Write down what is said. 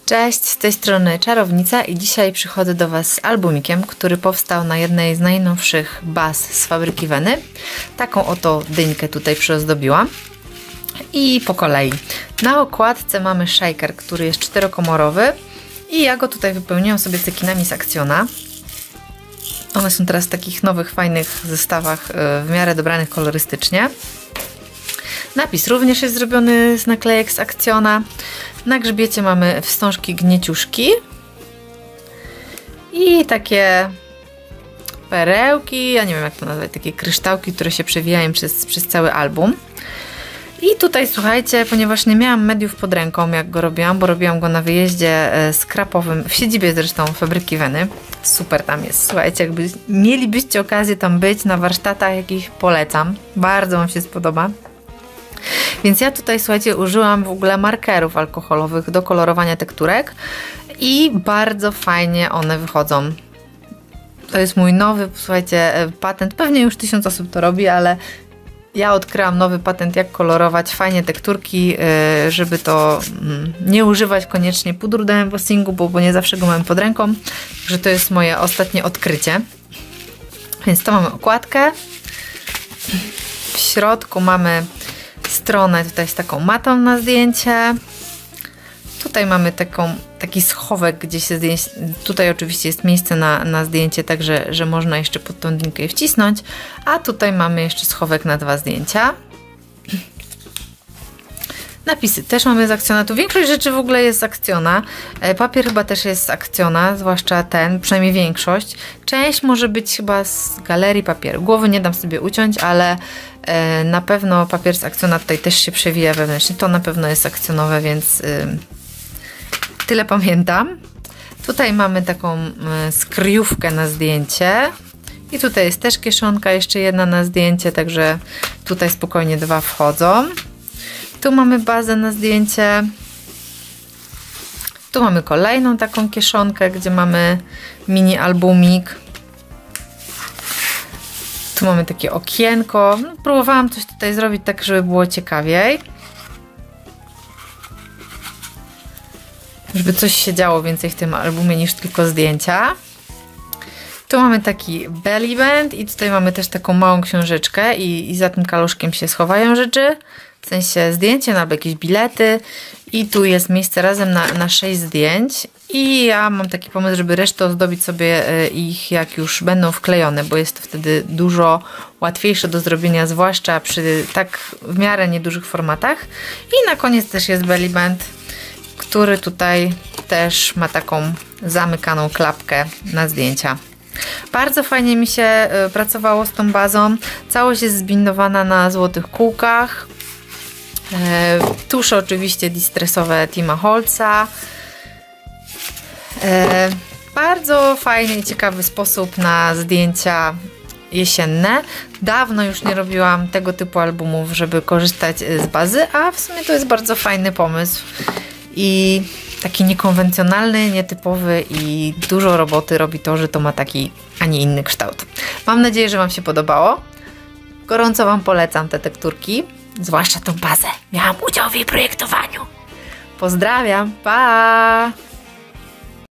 Cześć, z tej strony Czarownica i dzisiaj przychodzę do Was z albumikiem, który powstał na jednej z najnowszych baz z fabryki Weny. Taką oto dyńkę tutaj przyozdobiłam. I po kolei. Na okładce mamy shaker, który jest czterokomorowy i ja go tutaj wypełniłam sobie cekinami z Actiona. One są teraz w takich nowych, fajnych zestawach, w miarę dobranych kolorystycznie. Napis również jest zrobiony z naklejek z Actiona. Na grzbiecie mamy wstążki gnieciuszki i takie perełki, ja nie wiem jak to nazwać, takie kryształki, które się przewijają przez cały album. I tutaj słuchajcie, ponieważ nie miałam mediów pod ręką jak go robiłam, bo robiłam go na wyjeździe skrapowym, w siedzibie zresztą fabryki Weny. Super tam jest, słuchajcie, jakby mielibyście okazję tam być na warsztatach, jakich polecam, bardzo Wam się spodoba. Więc ja tutaj, słuchajcie, użyłam w ogóle markerów alkoholowych do kolorowania tekturek i bardzo fajnie one wychodzą. To jest mój nowy, słuchajcie, patent. Pewnie już 1000 osób to robi, ale ja odkryłam nowy patent, jak kolorować fajnie tekturki, żeby to nie używać koniecznie pudru do embossingu, bo nie zawsze go mam pod ręką. Także to jest moje ostatnie odkrycie. Więc to mamy okładkę. W środku mamy stronę tutaj z taką matą na zdjęcie. Tutaj mamy taki schowek, gdzie się zdjęcie, tutaj oczywiście jest miejsce na zdjęcie, także że można jeszcze pod tą dynkę je wcisnąć. A tutaj mamy jeszcze schowek na 2 zdjęcia. Napisy też mamy z Actiona. Tu większość rzeczy w ogóle jest z Actiona. Papier chyba też jest z Actiona, zwłaszcza ten, przynajmniej większość. Część może być chyba z Galerii Papieru. Głowy nie dam sobie uciąć, ale na pewno papier z Actiona tutaj też się przewija wewnętrznie. To na pewno jest akcjonowe, więc tyle pamiętam. Tutaj mamy taką skryjówkę na zdjęcie. I tutaj jest też kieszonka, jeszcze jedna na zdjęcie, także tutaj spokojnie 2 wchodzą. Tu mamy bazę na zdjęcie. Tu mamy kolejną taką kieszonkę, gdzie mamy mini albumik. Tu mamy takie okienko. No, próbowałam coś tutaj zrobić tak, żeby było ciekawiej. Żeby coś się działo więcej w tym albumie niż tylko zdjęcia. Tu mamy taki belly band i tutaj mamy też taką małą książeczkę i za tym kaloszkiem się schowają rzeczy. W sensie zdjęcie albo jakieś bilety i tu jest miejsce razem na 6 zdjęć i ja mam taki pomysł, żeby resztę ozdobić sobie ich jak już będą wklejone, bo jest to wtedy dużo łatwiejsze do zrobienia, zwłaszcza przy tak w miarę niedużych formatach. I na koniec też jest belly band, który tutaj też ma taką zamykaną klapkę na zdjęcia. Bardzo fajnie mi się pracowało z tą bazą. Całość jest zbindowana na złotych kółkach. Tusze oczywiście distressowe Tima Holza. Bardzo fajny i ciekawy sposób na zdjęcia jesienne. Dawno już nie robiłam tego typu albumów, żeby korzystać z bazy, a w sumie to jest bardzo fajny pomysł i taki niekonwencjonalny, nietypowy i dużo roboty robi to, że to ma taki, a nie inny kształt. Mam nadzieję, że Wam się podobało. Gorąco Wam polecam te tekturki. Zwłaszcza tą bazę. Miałam udział w jej projektowaniu. Pozdrawiam. Pa!